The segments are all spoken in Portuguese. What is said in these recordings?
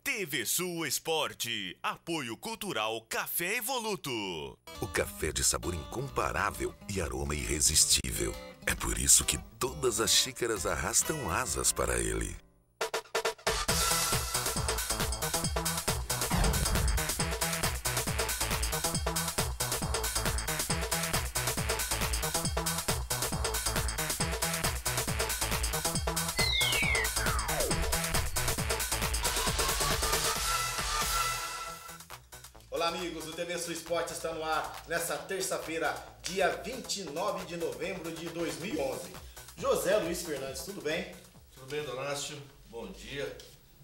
TV Sul Esporte, apoio cultural Café Evoluto. O café de sabor incomparável e aroma irresistível. É por isso que todas as xícaras arrastam asas para ele. Olá amigos, o TV Sul Esporte está no ar nessa terça-feira, dia 29 de novembro de 2011. José Luiz Fernandes, tudo bem? Tudo bem, Donácio? Bom dia.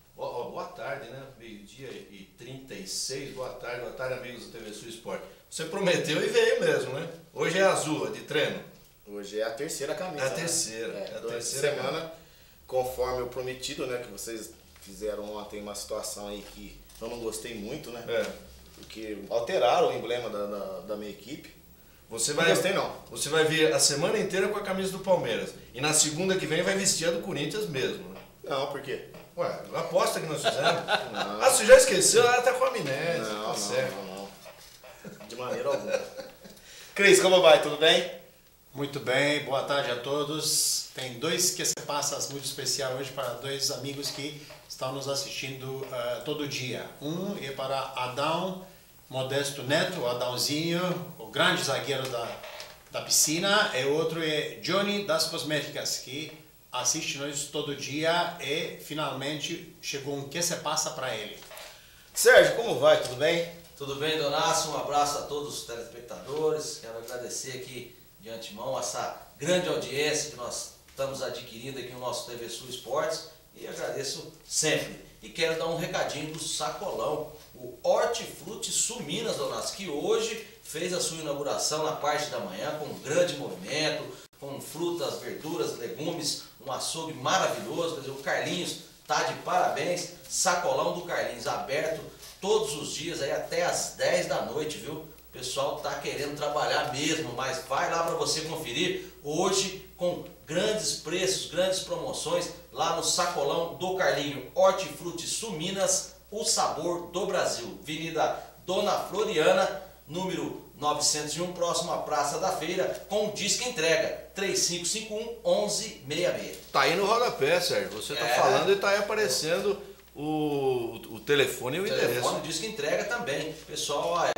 Boa tarde, né? Meio-dia e 36. Boa tarde, amigos do TV Sul Esporte. Você prometeu e veio mesmo, né? Hoje é azul, é de treino. Hoje é a terceira camisa. É a terceira. Né? É a durante terceira semana, conforme o prometido, né? Que vocês fizeram ontem uma situação aí que eu não gostei muito, né? Porque alteraram o emblema da minha equipe. Você Não gostei não. Você vai vir a semana inteira com a camisa do Palmeiras. E na segunda que vem vai vestir a do Corinthians mesmo, né? Não, por quê? Ué, a aposta que nós fizemos. Não. Ah, você já esqueceu? Ela tá com amnésia. Não, tá certo. não. De maneira alguma. Cris, como vai? Tudo bem? Muito bem, boa tarde a todos. Tem dois que se passas muito especial hoje para dois amigos que estão nos assistindo todo dia. Um é para Adão Modesto Neto, Adãozinho, o grande zagueiro da piscina, e outro é Johnny das Cosméticas, que assiste nós todo dia e finalmente chegou um que se passa para ele. Sérgio, como vai? Tudo bem? Tudo bem, Donácio? Um abraço a todos os telespectadores. Quero agradecer aqui de antemão essa grande audiência que nós estamos adquirindo aqui no nosso TV Sul Esportes e agradeço sempre. E quero dar um recadinho do Sacolão, o Hortifruti Suminas, Donácio, que hoje fez a sua inauguração na parte da manhã com um grande movimento, com frutas, verduras, legumes, um açougue maravilhoso. Quer dizer, o Carlinhos tá de parabéns. Sacolão do Carlinhos aberto todos os dias aí até às 10 da noite, viu? O pessoal tá querendo trabalhar mesmo, mas vai lá para você conferir hoje com grandes preços, grandes promoções lá no Sacolão do Carlinho. Hortifruti Suminas, o sabor do Brasil. Avenida Dona Floriana, número 901, próximo à Praça da Feira, com disque entrega 3551-1166. Tá aí no rodapé, Sérgio. Você tá falando e tá aí aparecendo o telefone e o endereço. Telefone, disque entrega também. Pessoal, olha,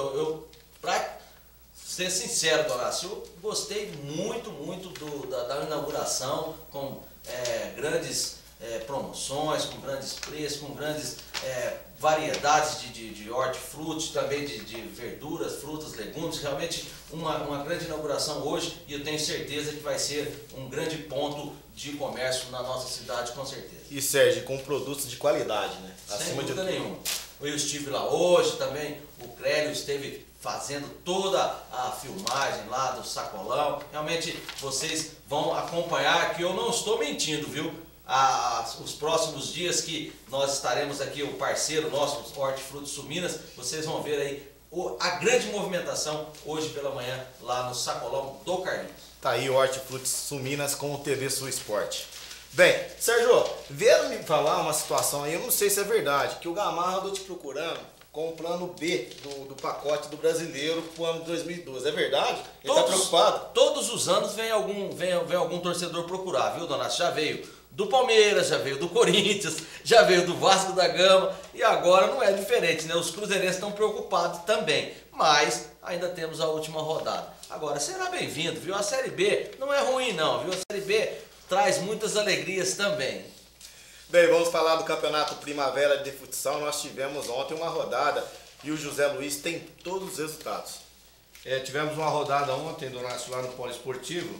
pra ser sincero, Donácio, eu gostei muito da inauguração, com grandes promoções, com grandes preços, com grandes variedades de hortifruti, também de verduras, frutas, legumes. Realmente uma grande inauguração hoje e eu tenho certeza que vai ser um grande ponto de comércio na nossa cidade, com certeza. E Sérgio, com produtos de qualidade, né? Sem dúvida nenhuma. Eu estive lá hoje também, o Crélio esteve fazendo toda a filmagem lá do Sacolão. Realmente vocês vão acompanhar que eu não estou mentindo, viu? Os próximos dias que nós estaremos aqui, o parceiro nosso, o Hortifruti Suminas, vocês vão ver aí a grande movimentação hoje pela manhã lá no Sacolão do Carlinhos. Tá aí o Hortifruti Suminas com o TV Sul Esporte. Bem, Sérgio, vieram me falar uma situação aí, eu não sei se é verdade, que o Gamarra andou te procurando com o plano B do pacote do brasileiro pro ano de 2012. É verdade? Ele tá preocupado? Todos os anos vem algum torcedor procurar, viu, Donácio? Já veio do Palmeiras, já veio do Corinthians, já veio do Vasco da Gama e agora não é diferente, né? Os cruzeirenses estão preocupados também, mas ainda temos a última rodada. Agora, será bem-vindo, viu? A Série B não é ruim não, viu? A Série B traz muitas alegrias também. Bem, vamos falar do Campeonato Primavera de Futsal. Nós tivemos ontem uma rodada e o José Luiz tem todos os resultados. Tivemos uma rodada ontem, Donácio, lá no Poliesportivo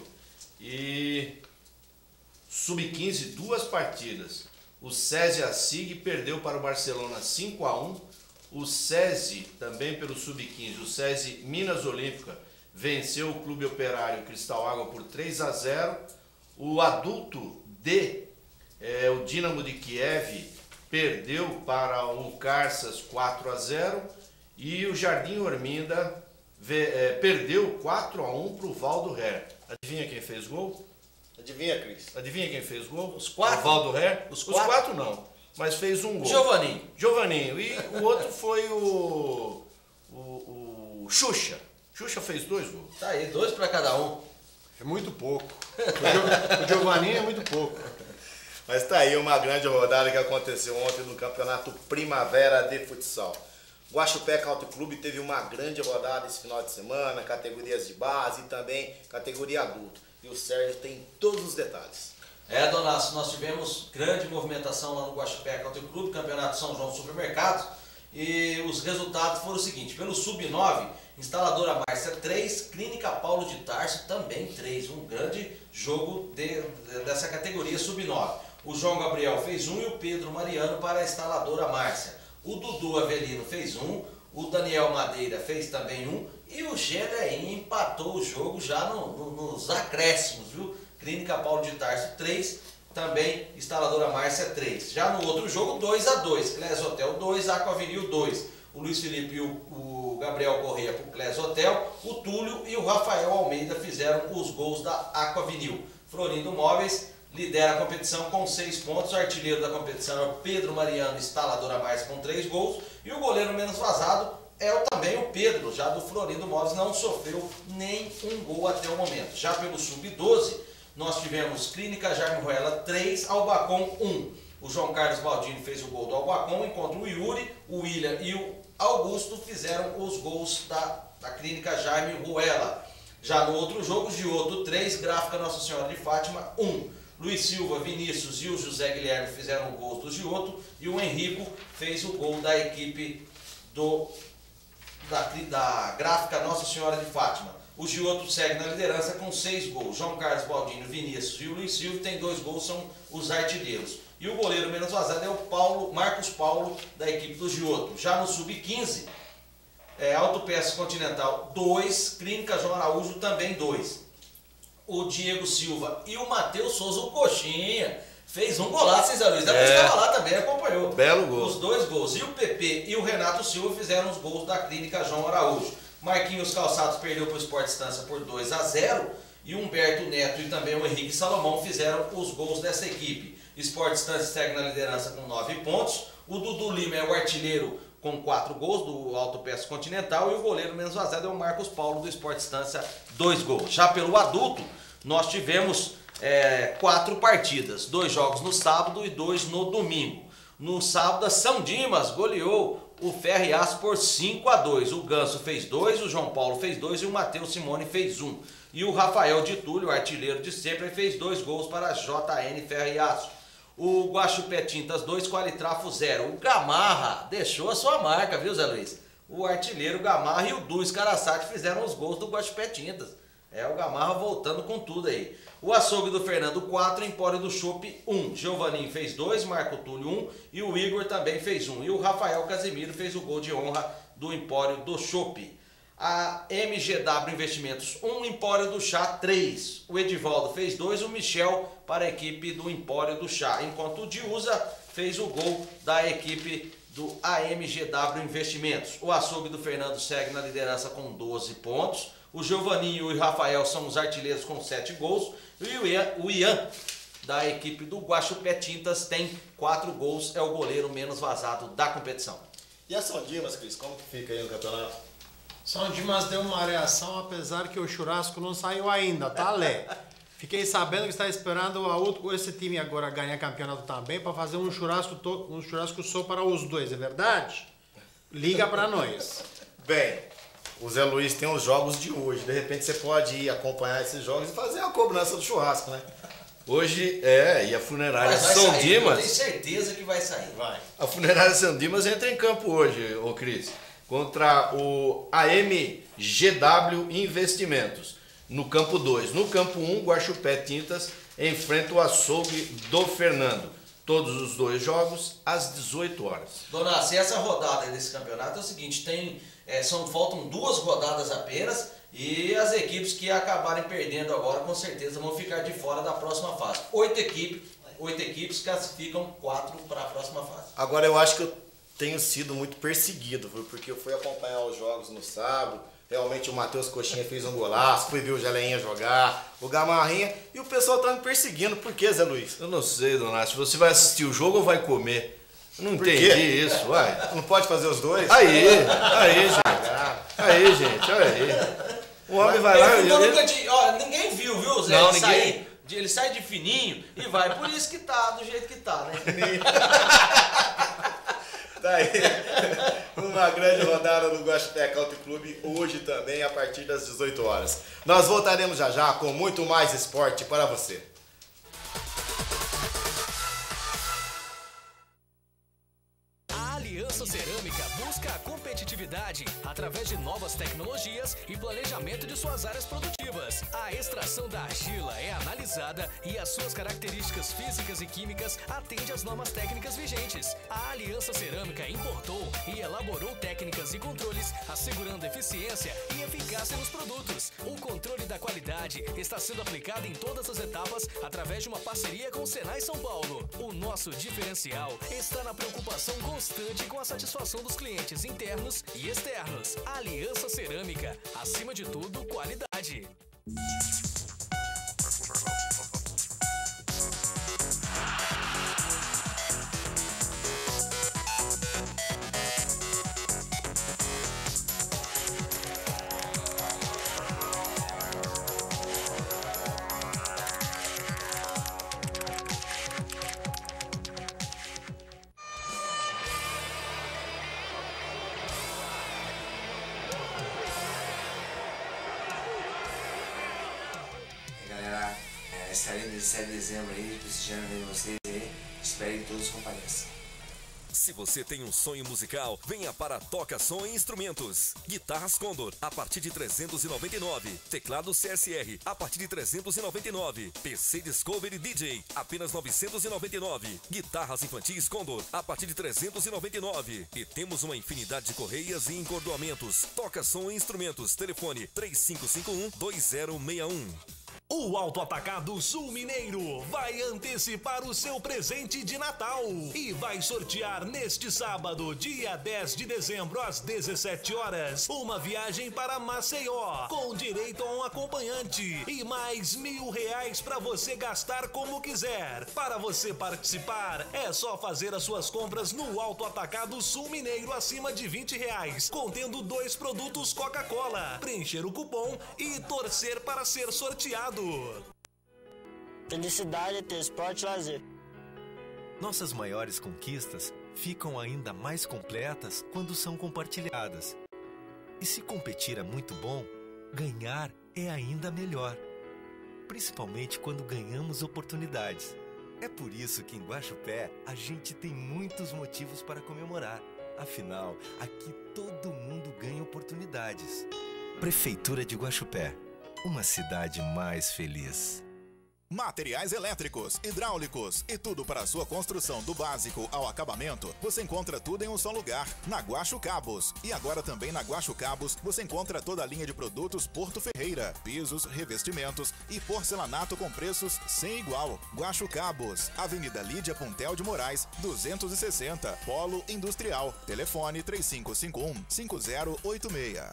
e Sub-15, duas partidas. O SESI Asig perdeu para o Barcelona 5-1. O SESI, também pelo Sub-15, o SESI Minas Olímpica venceu o Clube Operário Cristal Água por 3-0. O adulto D, o Dinamo de Kiev, perdeu para o Carsas 4-0. E o Jardim Orminda perdeu 4-1 para o Valdo Ré. Adivinha quem fez gol? Adivinha, Cris? Adivinha quem fez gol? Os quatro? O Valdo Ré? Os quatro não. mas fez um gol. Giovaninho. E o outro foi o Xuxa. Xuxa fez 2 gols. Tá aí, 2 para cada um. É muito pouco. O Giovanni é muito pouco. Mas tá aí uma grande rodada que aconteceu ontem no Campeonato Primavera de Futsal. Guaxupé Country Club teve uma grande rodada esse final de semana, categorias de base e também categoria adulto. E o Sérgio tem todos os detalhes. Donato, nós tivemos grande movimentação lá no Guaxupé Country Club, Campeonato São João Supermercados, e os resultados foram o seguinte: pelo Sub-9, Instaladora Márcia 3, Clínica Paulo de Tarso também 3, um grande jogo dessa categoria Sub-9. O João Gabriel fez 1 e o Pedro Mariano para a Instaladora Márcia. O Dudu Avelino fez 1, o Daniel Madeira fez também 1 e o Gedrainha empatou o jogo já nos acréscimos, viu? Clínica Paulo de Tarso 3, também Instaladora Márcia 3. Já no outro jogo, 2-2, Clés Hotel 2, Aquavinil 2. O Luiz Felipe e o Gabriel Corrêa para o Clés Hotel, o Túlio e o Rafael Almeida fizeram os gols da Aquavinil. Florindo Móveis lidera a competição com 6 pontos, o artilheiro da competição é o Pedro Mariano, Instaladora Márcia, com 3 gols, e o goleiro menos vazado é também o Pedro, já do Florindo Móveis, não sofreu nem um gol até o momento. Já pelo Sub-12, nós tivemos Clínica Jaime Ruela 3, Albacom 1. O João Carlos Baldini fez o gol do Albacom, enquanto o Yuri, o William e o Augusto fizeram os gols da Clínica Jaime Ruela. Já no outro jogo, Giotto 3, Gráfica Nossa Senhora de Fátima 1. Luiz Silva, Vinícius e o José Guilherme fizeram o gol do Giotto e o Henrico fez o gol da equipe da Gráfica Nossa Senhora de Fátima. O Giotto segue na liderança com 6 gols. João Carlos Baldini, Vinícius e o Luiz Silva tem 2 gols, são os artilheiros. E o goleiro menos vazado é o Marcos Paulo, da equipe do Giotto. Já no Sub-15, Autopeças Continental 2, Clínica João Araújo também 2. O Diego Silva e o Matheus Souza, o Coxinha, fez um golaço, hein, Zé Luiz? Depois estava lá também, acompanhou. Belo gol. Os 2 gols. E o PP e o Renato Silva fizeram os gols da Clínica João Araújo. Marquinhos Calçados perdeu para o Sport Estância por 2-0. E Humberto Neto e também o Henrique Salomão fizeram os gols dessa equipe. Sport Estância segue na liderança com 9 pontos. O Dudu Lima é o artilheiro com 4 gols do Autopeças Continental. E o goleiro menos vazado é o Marcos Paulo do Sport Estância, 2 gols. Já pelo adulto, nós tivemos 4 partidas. 2 jogos no sábado e 2 no domingo. No sábado, a São Dimas goleou o Ferro e Aço por 5-2. O Ganso fez 2, o João Paulo fez 2 e o Matheus Simone fez 1. E o Rafael de Túlio, o artilheiro de sempre, fez 2 gols para a JN Ferro e Aço. O Guaxupé Tintas 2, Qualitrafo 0. O Gamarra deixou a sua marca, viu, Zé Luiz? O artilheiro Gamarra e o Duis Karasaki fizeram os gols do Guaxupé Tintas. O Gamarra voltando com tudo aí. O Açougue do Fernando 4, Empório do Chopp 1. Giovanni fez 2, Marco Túlio 1 e o Igor também fez 1. E o Rafael Casimiro fez o gol de honra do Empório do Chopp. A MGW Investimentos 1, Empório do Chá 3. O Edivaldo fez 2, o Michel para a equipe do Empório do Chá. Enquanto o Diusa fez o gol da equipe do AMGW Investimentos. O Açougue do Fernando segue na liderança com 12 pontos. O Giovanninho e o Rafael são os artilheiros com 7 gols. E o Ian, da equipe do Guaxupé Tintas, tem 4 gols. É o goleiro menos vazado da competição. E a São Dimas, Cris, como que fica aí no campeonato? São Dimas deu uma reação, apesar que o churrasco não saiu ainda, tá, Lé? Fiquei sabendo que está esperando esse time agora ganhar campeonato também para fazer um churrasco só para os dois, é verdade? Liga para nós. Bem, o Zé Luiz tem os jogos de hoje. De repente você pode ir acompanhar esses jogos e fazer a cobrança do churrasco, né? Hoje, e a funerária São Dimas... Eu tenho certeza que vai sair. Vai. A funerária São Dimas entra em campo hoje, ô Cris, contra o AMGW Investimentos, no campo 2. No campo 1, Guaxupé Tintas enfrenta o Açougue do Fernando. Todos os 2 jogos às 18 horas. Dona, se essa rodada desse campeonato é o seguinte, faltam 2 rodadas apenas e as equipes que acabarem perdendo agora com certeza vão ficar de fora da próxima fase. 8 equipes classificam 4 para a próxima fase. Agora eu acho que eu tenho sido muito perseguido, viu? Porque eu fui acompanhar os jogos no sábado. Realmente o Matheus Coxinha fez um golaço, fui ver o Geleinha jogar, o Gamarrinha, e o pessoal tá me perseguindo. Por que, Zé Luiz? Eu não sei, Donato. Você vai assistir o jogo ou vai comer? Não entendi isso, uai. Não pode fazer os dois? Aí, gente. Aí, gente, olha aí. O homem vai lá... Ninguém viu, Zé? Não, ele ninguém... Ele sai de fininho e vai. Por isso que tá do jeito que tá, né? Tá aí. Uma grande rodada no Guaxupé Country Club hoje também, a partir das 18 horas. Nós voltaremos já com muito mais esporte para você. Aliança Cerâmica busca a competitividade através de novas tecnologias e planejamento de suas áreas produtivas. A extração da argila é analisada e as suas características físicas e químicas atendem às normas técnicas vigentes. A Aliança Cerâmica importou e elaborou técnicas e controles assegurando eficiência e eficácia nos produtos. O controle da qualidade está sendo aplicado em todas as etapas através de uma parceria com o Senai São Paulo. O nosso diferencial está na preocupação constante com a satisfação dos clientes internos e externos. Aliança Cerâmica, acima de tudo, qualidade. Estarei no 7 de dezembro aí, prestigiando vocês aí. Espero que todos compareçam. Se você tem um sonho musical, venha para Toca Som e Instrumentos. Guitarras Condor, a partir de 399. Teclado CSR, a partir de 399. PC Discovery DJ, apenas 999. Guitarras infantis Condor, a partir de 399. E temos uma infinidade de correias e encordoamentos. Toca Som e Instrumentos, telefone 3551-2061. O Auto Atacado Sul Mineiro vai antecipar o seu presente de Natal e vai sortear neste sábado, dia 10 de dezembro, às 17 horas, uma viagem para Maceió, com direito a um acompanhante e mais R$1.000 para você gastar como quiser. Para você participar, é só fazer as suas compras no Auto Atacado Sul Mineiro acima de R$20, contendo 2 produtos Coca-Cola, preencher o cupom e torcer para ser sorteado. Felicidade é ter esporte e lazer. Nossas maiores conquistas ficam ainda mais completas quando são compartilhadas. E se competir é muito bom, ganhar é ainda melhor. Principalmente quando ganhamos oportunidades. É por isso que em Guaxupé a gente tem muitos motivos para comemorar. Afinal, aqui todo mundo ganha oportunidades. Prefeitura de Guaxupé. Uma cidade mais feliz. Materiais elétricos, hidráulicos e tudo para a sua construção do básico ao acabamento, você encontra tudo em um só lugar, na Guaxo Cabos. E agora também na Guaxo Cabos você encontra toda a linha de produtos Porto Ferreira, pisos, revestimentos e porcelanato com preços sem igual. Guaxo Cabos, Avenida Lídia Puntel de Moraes, 260, Polo Industrial. Telefone 3551-5086.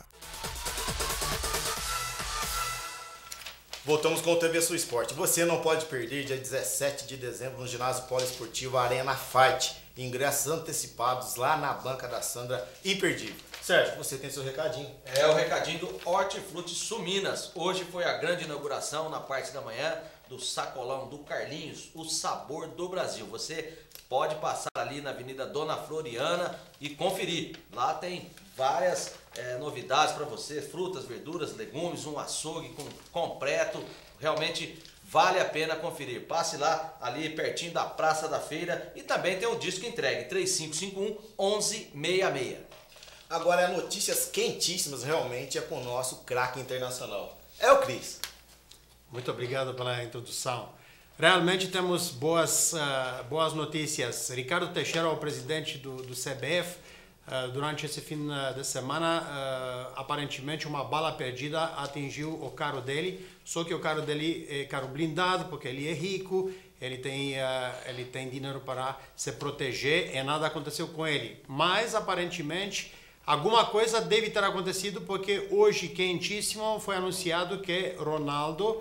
Voltamos com o TV Sul Esporte. Você não pode perder dia 17 de dezembro no ginásio poliesportivo Arena Fight. Ingressos antecipados lá na banca da Sandra, imperdível. Sérgio, você tem seu recadinho. É o recadinho do Hortifruti Suminas. Hoje foi a grande inauguração na parte da manhã do sacolão do Carlinhos, o sabor do Brasil. Você pode passar ali na Avenida Dona Floriana e conferir. Lá tem várias novidades para você, frutas, verduras, legumes, um açougue completo. Realmente vale a pena conferir. Passe lá, ali pertinho da Praça da Feira, e também tem um disco entregue, 3551-1166. Agora, notícias quentíssimas realmente é com o nosso craque internacional. É o Cris. Muito obrigado pela introdução. Realmente temos boas notícias. Ricardo Teixeira, o presidente do CBF, durante esse fim de semana, aparentemente uma bala perdida atingiu o carro dele, só que o carro dele é carro blindado, porque ele é rico, ele tem dinheiro para se proteger e nada aconteceu com ele. Mas, aparentemente, alguma coisa deve ter acontecido, porque hoje, quentíssimo, foi anunciado que Ronaldo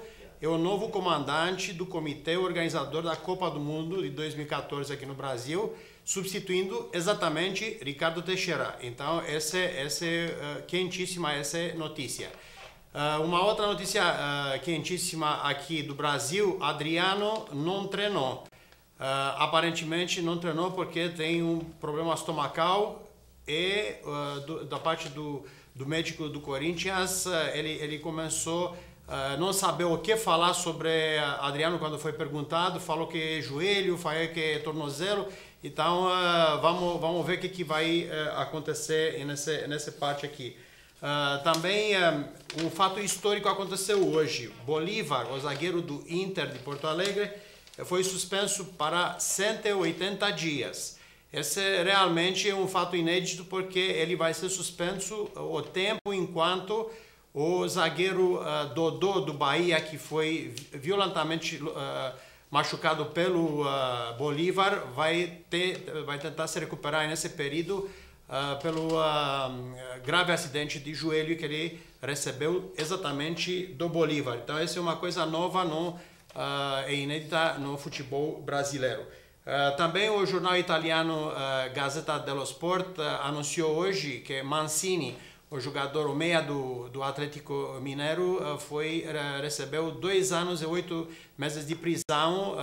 é o novo comandante do comitê organizador da Copa do Mundo de 2014 aqui no Brasil, substituindo exatamente Ricardo Teixeira. Então, essa é quentíssima essa notícia. Uma outra notícia quentíssima aqui do Brasil, Adriano não treinou. Aparentemente não treinou porque tem um problema estomacal e da parte do médico do Corinthians, ele começou a não saber o que falar sobre Adriano quando foi perguntado, falou que é joelho, falou que é tornozelo. Então vamos ver o que vai acontecer nessa parte aqui. Também um fato histórico aconteceu hoje. Bolívar, o zagueiro do Inter de Porto Alegre, foi suspenso para 180 dias. Esse realmente é um fato inédito porque ele vai ser suspenso o tempo enquanto o zagueiro Dodô do Bahia, que foi violentamente machucado pelo Bolívar, vai tentar se recuperar nesse período pelo grave acidente de joelho que ele recebeu exatamente do Bolívar. Então essa é uma coisa nova, é inédita no futebol brasileiro. Também o jornal italiano Gazzetta dello Sport anunciou hoje que Mancini, o jogador, o meia do Atlético Mineiro, recebeu 2 anos e 8 meses de prisão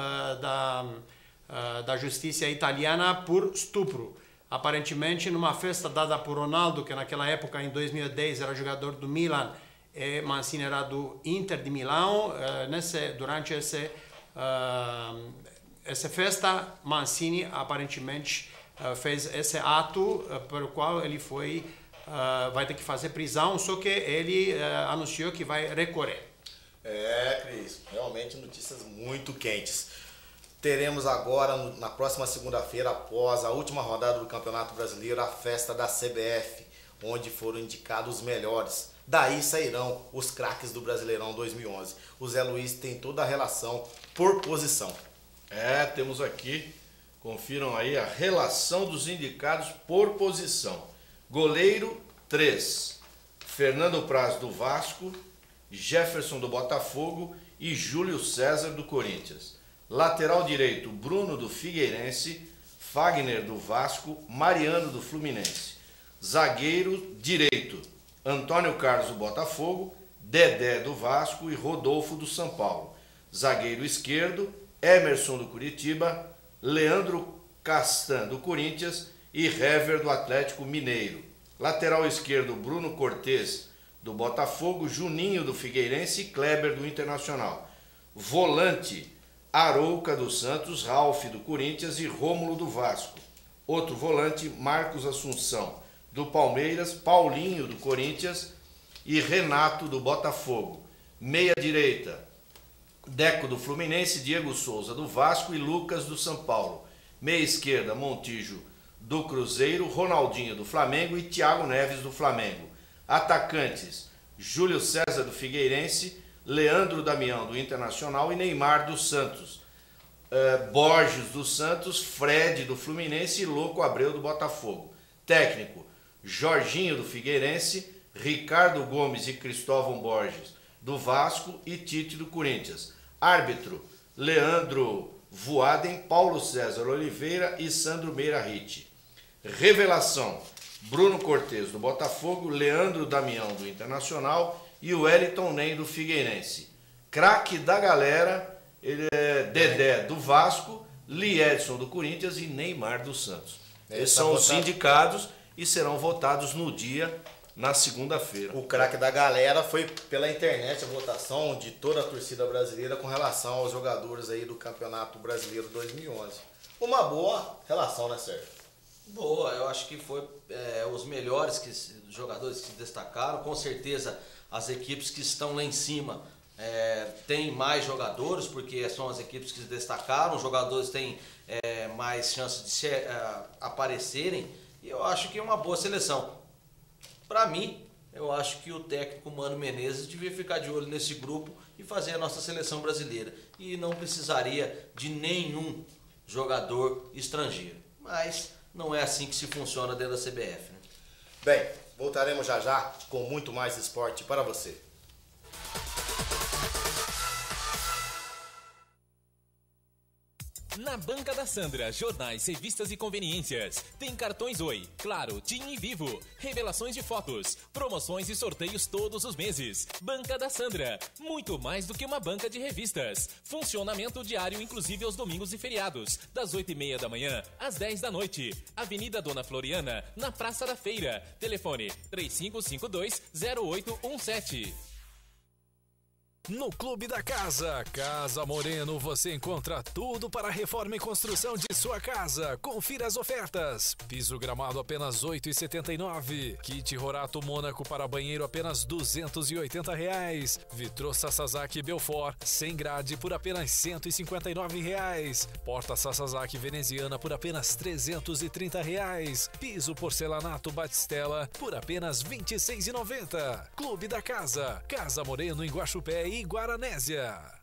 da justiça italiana por estupro. Aparentemente, numa festa dada por Ronaldo, que naquela época, em 2010, era jogador do Milan, e Mancini era do Inter de Milão. Durante essa festa, Mancini aparentemente fez esse ato pelo qual ele vai ter que fazer prisão, só que ele anunciou que vai recorrer. Cris, realmente notícias muito quentes. Teremos agora, na próxima segunda-feira, após a última rodada do Campeonato Brasileiro, a festa da CBF, onde foram indicados os melhores. Daí sairão os craques do Brasileirão 2011. O Zé Luiz tem toda a relação por posição. Temos aqui, confiram aí a relação dos indicados por posição. Goleiro, 3. Fernando Praz do Vasco, Jefferson do Botafogo e Júlio César do Corinthians. Lateral direito, Bruno do Figueirense, Fagner do Vasco, Mariano do Fluminense. Zagueiro direito, Antônio Carlos do Botafogo, Dedé do Vasco e Rodolfo do São Paulo. Zagueiro esquerdo, Emerson do Curitiba, Leandro Castan do Corinthians e Hever do Atlético Mineiro. Lateral esquerdo, Bruno Cortez do Botafogo, Juninho do Figueirense e Kleber do Internacional. Volante, Arouca do Santos, Ralf do Corinthians e Rômulo do Vasco. Outro volante, Marcos Assunção do Palmeiras, Paulinho do Corinthians e Renato do Botafogo. Meia direita, Deco do Fluminense, Diego Souza do Vasco e Lucas do São Paulo. Meia esquerda, Montijo do Cruzeiro, Ronaldinho do Flamengo e Thiago Neves do Flamengo. Atacantes, Júlio César do Figueirense, Leandro Damião do Internacional e Neymar do Santos. Borges do Santos, Fred do Fluminense e Louco Abreu do Botafogo. Técnico, Jorginho do Figueirense, Ricardo Gomes e Cristóvão Borges do Vasco e Tite do Corinthians. Árbitro, Leandro Voaden, Paulo César Oliveira e Sandro Meira Ritt. Revelação, Bruno Cortez do Botafogo, Leandro Damião do Internacional e o Wellington Nem do Figueirense. Craque da galera, ele é Dedé do Vasco, Liedson do Corinthians e Neymar do Santos. Esses são os indicados e serão votados no dia, na segunda-feira. O craque da galera foi pela internet a votação de toda a torcida brasileira com relação aos jogadores aí do Campeonato Brasileiro 2011. Uma boa relação, né, Sérgio? Boa, eu acho que foi os melhores jogadores que se destacaram. Com certeza as equipes que estão lá em cima têm mais jogadores, porque são as equipes que se destacaram, os jogadores têm mais chances de aparecerem, e eu acho que é uma boa seleção. Para mim, eu acho que o técnico Mano Menezes devia ficar de olho nesse grupo e fazer a nossa seleção brasileira, e não precisaria de nenhum jogador estrangeiro. Mas não é assim que se funciona dentro da CBF, né? Bem, voltaremos já já com muito mais esporte para você. Na Banca da Sandra, jornais, revistas e conveniências. Tem cartões Oi, Claro, TIM e Vivo. Revelações de fotos, promoções e sorteios todos os meses. Banca da Sandra, muito mais do que uma banca de revistas. Funcionamento diário, inclusive aos domingos e feriados. Das 8h30 da manhã às 10 da noite. Avenida Dona Floriana, na Praça da Feira. Telefone 3552-0817. No Clube da Casa, Casa Moreno, você encontra tudo para a reforma e construção de sua casa. Confira as ofertas. Piso gramado apenas R$ 8,79. Kit Rorato Mônaco para banheiro apenas R$ 280. Vitrô Sasazaki Belfort sem grade por apenas R$ 159. Porta Sasazaki veneziana por apenas R$ 330. Piso porcelanato Batistela por apenas R$ 26,90. Clube da Casa, Casa Moreno em Guaxupé e Guaranésia. E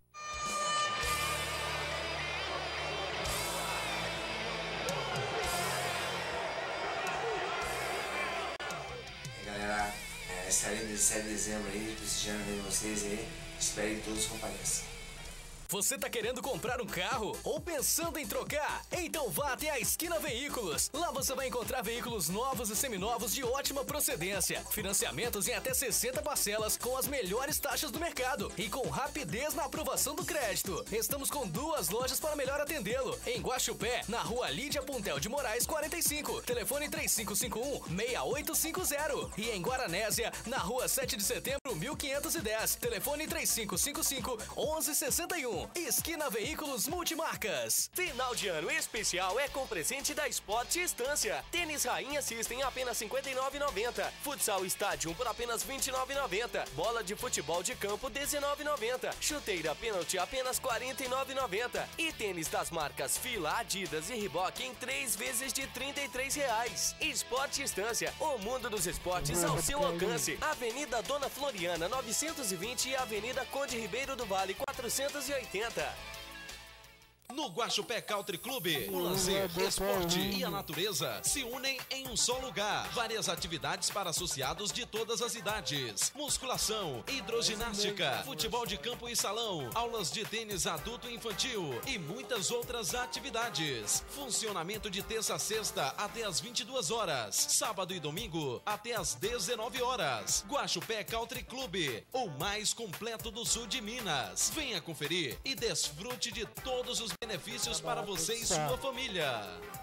galera, estarei no 17 de dezembro aí, prestigiando vocês aí. Espero que todos compareçam. Você tá querendo comprar um carro ou pensando em trocar? Então vá até a Esquina Veículos. Lá você vai encontrar veículos novos e seminovos de ótima procedência, financiamentos em até 60 parcelas com as melhores taxas do mercado e com rapidez na aprovação do crédito. Estamos com 2 lojas para melhor atendê-lo. Em Guaxupé, na Rua Lídia Puntel de Moraes 45, telefone 3551-6850. E em Guaranésia, na Rua 7 de Setembro 1510, telefone 3555-1161. Esquina Veículos Multimarcas. Final de ano especial é com presente da Sport Estância. Tênis Rainha System apenas R$ 59,90. Futsal Stadium por apenas R$ 29,90. Bola de futebol de campo R$ 19,90. Chuteira pênalti apenas R$ 49,90. E tênis das marcas Fila, Adidas e Reebok em 3 vezes de R$ 33. Sport Estância, o mundo dos esportes ao seu alcance. Avenida Dona Floriana 920 e Avenida Conde Ribeiro do Vale 480. No Guaxupé Country Clube, o lazer, esporte e a natureza se unem em um só lugar. Várias atividades para associados de todas as idades. Musculação, hidroginástica, futebol de campo e salão, aulas de tênis adulto e infantil e muitas outras atividades. Funcionamento de terça a sexta até às 22 horas. Sábado e domingo até às 19 horas. Guaxupé Country Clube, o mais completo do sul de Minas. Venha conferir e desfrute de todos os benefícios para você e sua família.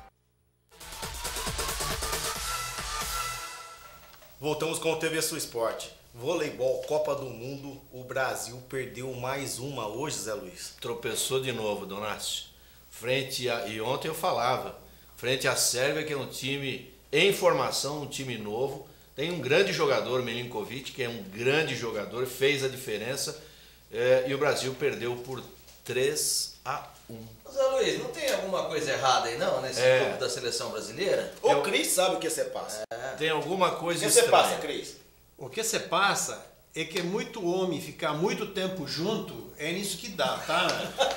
Voltamos com o TV Sul Esporte. Voleibol, Copa do Mundo, o Brasil perdeu mais uma hoje, Zé Luiz. Tropeçou de novo, Donácio. E ontem eu falava, frente à Sérvia, que é um time em formação, um time novo. Tem um grande jogador, Milinkovic, que é um grande jogador, fez a diferença. E o Brasil perdeu por 3-1. Zé Luiz, não tem alguma coisa errada aí não, nesse grupo da seleção brasileira? O Cris sabe o que você passa. Tem alguma coisa estranha. O que você passa, Cris? O que você passa é que muito homem ficar muito tempo junto, é nisso que dá, tá?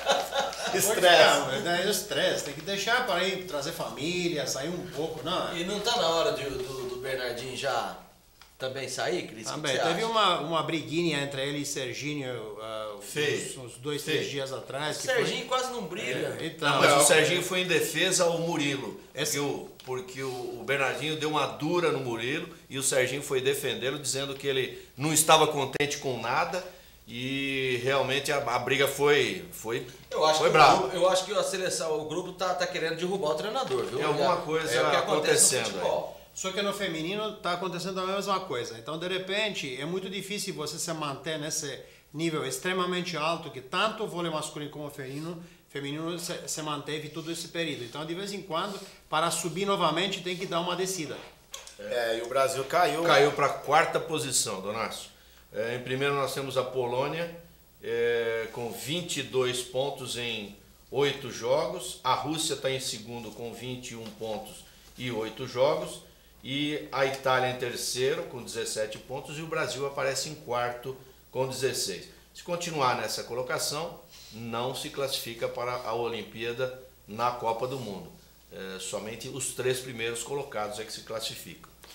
Estresse. É estresse, tem que deixar para ir trazer família, sair um pouco, não. E não tá na hora do Bernardinho já também sair, Cris? Também, teve uma briguinha entre ele e Serginho uns 2, 3 dias atrás. Serginho quase não briga. Então, mas o Serginho foi em defesa ao Murilo. Porque o Bernardinho deu uma dura no Murilo e o Serginho foi defendê-lo, dizendo que ele não estava contente com nada e realmente a briga foi brava. Eu acho que a seleção, o grupo tá querendo derrubar o treinador, viu? Tem alguma coisa acontecendo aí. Só que no feminino está acontecendo a mesma coisa. Então, de repente, é muito difícil você se manter nesse nível extremamente alto que tanto o vôlei masculino como o feminino se manteve todo esse período. Então, de vez em quando, para subir novamente, tem que dar uma descida. E o Brasil caiu. Caiu para a 4ª posição, Donácio. Em primeiro nós temos a Polônia, com 22 pontos em 8 jogos. A Rússia está em segundo com 21 pontos e 8 jogos. E a Itália em terceiro com 17 pontos e o Brasil aparece em quarto com 16. Se continuar nessa colocação, não se classifica para a Olimpíada na Copa do Mundo. Somente os 3 primeiros colocados é que se classificam.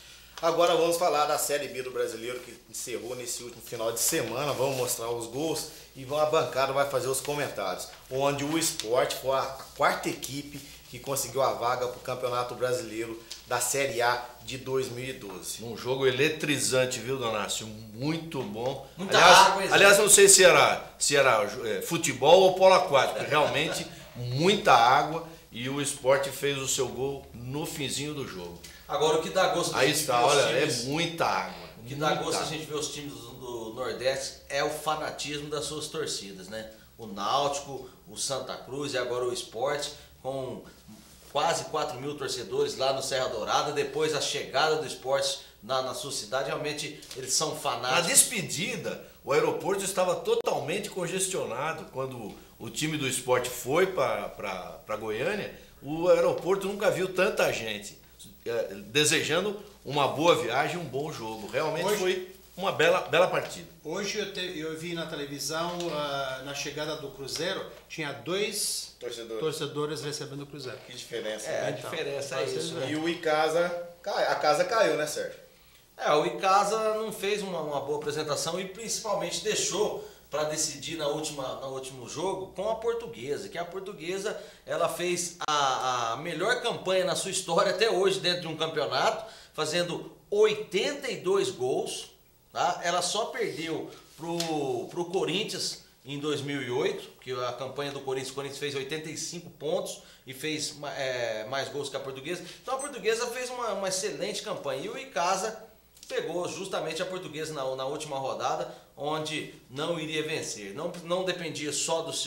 Agora vamos falar da Série B do Brasileiro, que encerrou nesse último final de semana. Vamos mostrar os gols e a bancada vai fazer os comentários. Onde o Sport foi a quarta equipe que conseguiu a vaga para o Campeonato Brasileiro da Série A de 2012. Um jogo eletrizante, viu, Donácio? Muito bom. Muita água, aliás, não sei se era futebol ou polo aquático. Realmente, muita água. E o Sport fez o seu gol no finzinho do jogo. Agora, o que dá gosto... Aí está, olha, é muita água. O que dá gosto a gente ver os times do Nordeste é o fanatismo das suas torcidas, né? O Náutico, o Santa Cruz e agora o Sport, com quase 4 mil torcedores lá no Serra Dourada. Depois a chegada do Sport na sua cidade, realmente eles são fanáticos. Na despedida, o aeroporto estava totalmente congestionado. Quando o time do Sport foi para Goiânia, o aeroporto nunca viu tanta gente desejando uma boa viagem, um bom jogo. Realmente foi uma bela partida. Hoje eu vi na televisão, na chegada do Cruzeiro, tinha 2 torcedores recebendo o Cruzeiro. Que diferença. A diferença é isso. E o Icasa, a casa caiu, né, Sérgio? O Icasa não fez uma boa apresentação e principalmente deixou para decidir no último jogo com a Portuguesa, que a Portuguesa ela fez a melhor campanha na sua história até hoje dentro de um campeonato, fazendo 82 gols, tá? Ela só perdeu pro Corinthians em 2008, que a campanha do Corinthians fez 85 pontos e fez mais gols que a Portuguesa. Então a Portuguesa fez uma excelente campanha e o Icasa pegou justamente a Portuguesa na última rodada, onde não iria vencer. Não dependia só do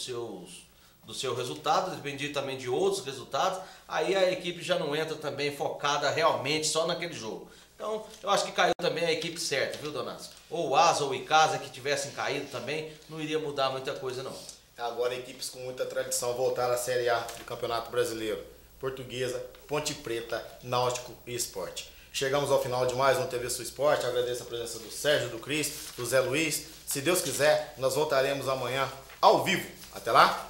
seu resultado, dependia também de outros resultados. Aí a equipe já não entra também focada realmente só naquele jogo. Então, eu acho que caiu também a equipe certa, viu, Donato? Ou o Asa ou o Icasa que tivessem caído também, não iria mudar muita coisa, não. Agora equipes com muita tradição voltaram à Série A do Campeonato Brasileiro. Portuguesa, Ponte Preta, Náutico e Sport. Chegamos ao final de mais um TV Sul Esporte. Agradeço a presença do Sérgio, do Cris, do Zé Luiz. Se Deus quiser, nós voltaremos amanhã ao vivo. Até lá!